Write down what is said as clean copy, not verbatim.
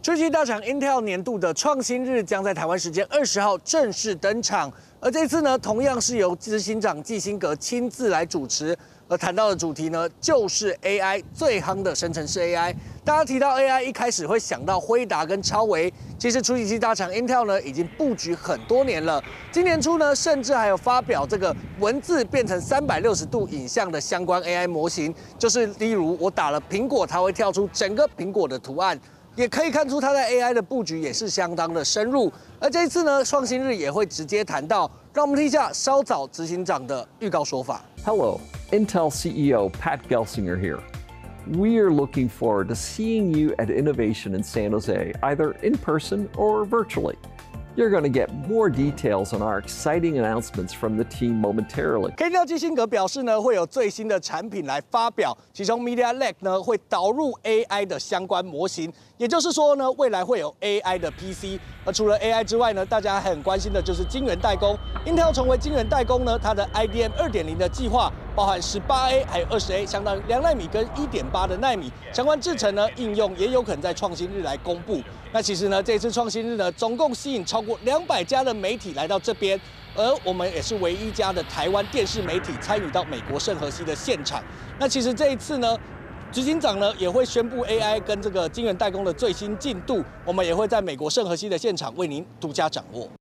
科技大厂 Intel 年度的创新日将在台湾时间20号正式登场，而这次呢，同样是由执行长季辛格亲自来主持。而谈到的主题呢，就是 AI 最夯的生成式 AI。大家提到 AI， 一开始会想到辉达跟超微，其实处理器大厂 Intel 呢，已经布局很多年了。今年初呢，甚至还有发表这个文字变成360度影像的相关 AI 模型，就是例如我打了苹果，它会跳出整个苹果的图案。也可以看出，它在 AI 的布局也是相当的深入。而这一次呢，创新日也会直接谈到，让我们听一下稍早执行长的预告说法。 Hello, Intel CEO Pat Gelsinger here. We are looking forward to seeing you at Innovation in San Jose, either in person or virtually. You're going to get more details on our exciting announcements from the team momentarily. 可以听到基辛格表示呢，会有最新的产品来发表，其中 Media Lake 呢会导入 AI 的相关模型，也就是说呢，未来会有 AI 的 PC。而除了 AI 之外呢，大家还很关心的就是晶圆代工。Intel 成为晶圆代工呢，它的 IDM 2.0的计划包含18A 还有20A， 相当于2奈米跟1.8的奈米相关制程呢，应用也有可能在创新日来公布。那其实呢，这次创新日呢，总共吸引超过200家的媒体来到这边，而我们也是唯一一家的台湾电视媒体参与到美国圣荷西的现场。那其实这一次呢，执行长呢也会宣布 AI 跟这个晶圆代工的最新进度，我们也会在美国圣荷西的现场为您独家掌握。